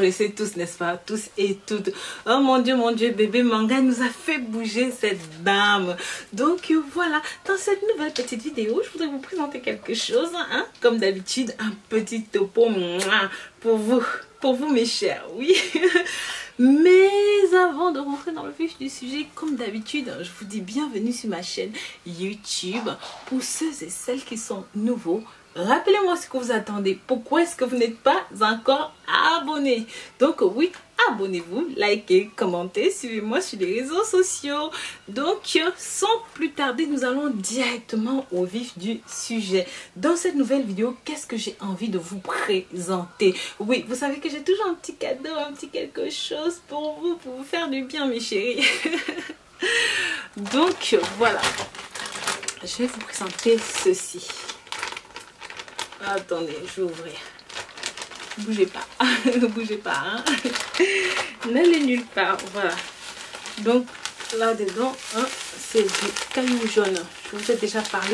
connaissez tous, n'est-ce pas? Tous et toutes. Oh mon Dieu, bébé manga nous a fait bouger cette dame. Donc voilà, dans cette nouvelle petite vidéo, je voudrais vous présenter quelque chose, hein? Comme d'habitude, un petit topo pour vous mes chers, oui. Mais avant de rentrer dans le vif du sujet, comme d'habitude, je vous dis bienvenue sur ma chaîne YouTube. Pour ceux et celles qui sont nouveaux, rappelez-moi ce que vous attendez. Pourquoi est-ce que vous n'êtes pas encore abonné? Donc oui, abonnez-vous, likez, commentez, suivez-moi sur les réseaux sociaux. Donc sans plus tarder, nous allons directement au vif du sujet. Dans cette nouvelle vidéo, qu'est-ce que j'ai envie de vous présenter? Oui, vous savez que j'ai toujours un petit cadeau, un petit quelque chose pour vous faire du bien mes chéris. Donc voilà, je vais vous présenter ceci. Attendez, je vais ouvrir. Bougez pas, ne bougez pas, hein. N'allez nulle part, voilà. Donc là-dedans, hein, c'est du caillou jaune. Je vous ai déjà parlé.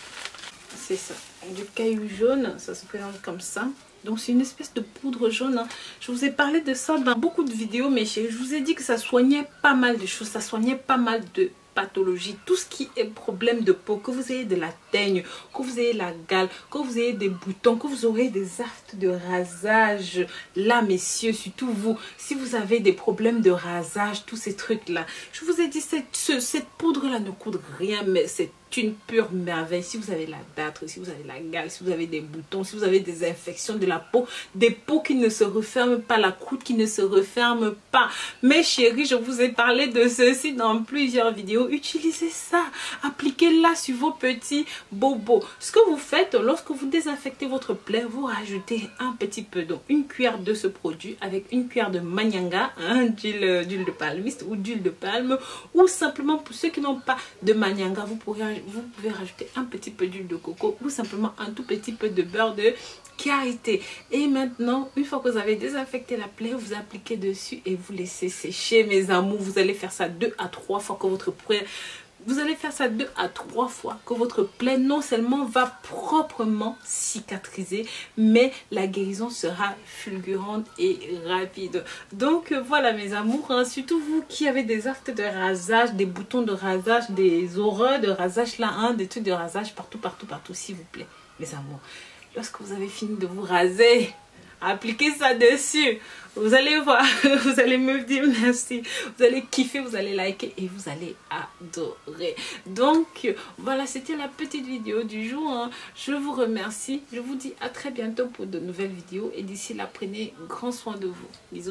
C'est ça, du caillou jaune, ça se présente comme ça. Donc c'est une espèce de poudre jaune, hein. Je vous ai parlé de ça dans beaucoup de vidéos, mais je vous ai dit que ça soignait pas mal de choses, ça soignait pas mal de pathologie, tout ce qui est problème de peau, que vous ayez de la teigne, que vous ayez la gale, que vous ayez des boutons, que vous aurez des aftes de rasage, là messieurs, surtout vous, si vous avez des problèmes de rasage, tous ces trucs là, je vous ai dit, cette poudre là ne coûte rien, mais c'est une pure merveille. Si vous avez la dartre, si vous avez la gale, si vous avez des boutons, si vous avez des infections de la peau, des peaux qui ne se referment pas, la croûte qui ne se referme pas, mes chéris, je vous ai parlé de ceci dans plusieurs vidéos. Utilisez ça, appliquez-la sur vos petits bobos. Ce que vous faites lorsque vous désinfectez votre plaie, vous rajoutez un petit peu d'eau, une cuillère de ce produit avec une cuillère de manianga, hein, d'huile de palmiste ou d'huile de palme, ou simplement pour ceux qui n'ont pas de manianga, vous pouvez rajouter un petit peu d'huile de coco ou simplement un tout petit peu de beurre de karité. Et maintenant, une fois que vous avez désinfecté la plaie, vous appliquez dessus et vous laissez sécher mes amours. Vous allez faire ça 2 à 3 fois que votre plaie... Vous allez faire ça 2 à 3 fois que votre plaie non seulement va proprement cicatriser, mais la guérison sera fulgurante et rapide. Donc voilà mes amours, hein, surtout vous qui avez des aftes de rasage, des boutons de rasage, des horreurs de rasage là, hein, des trucs de rasage partout, s'il vous plaît mes amours. Lorsque vous avez fini de vous raser, appliquez ça dessus. Vous allez voir, vous allez me dire merci. Vous allez kiffer, vous allez liker et vous allez adorer. Donc, voilà, c'était la petite vidéo du jour, hein. Je vous remercie. Je vous dis à très bientôt pour de nouvelles vidéos. Et d'ici là, prenez grand soin de vous. Bisous.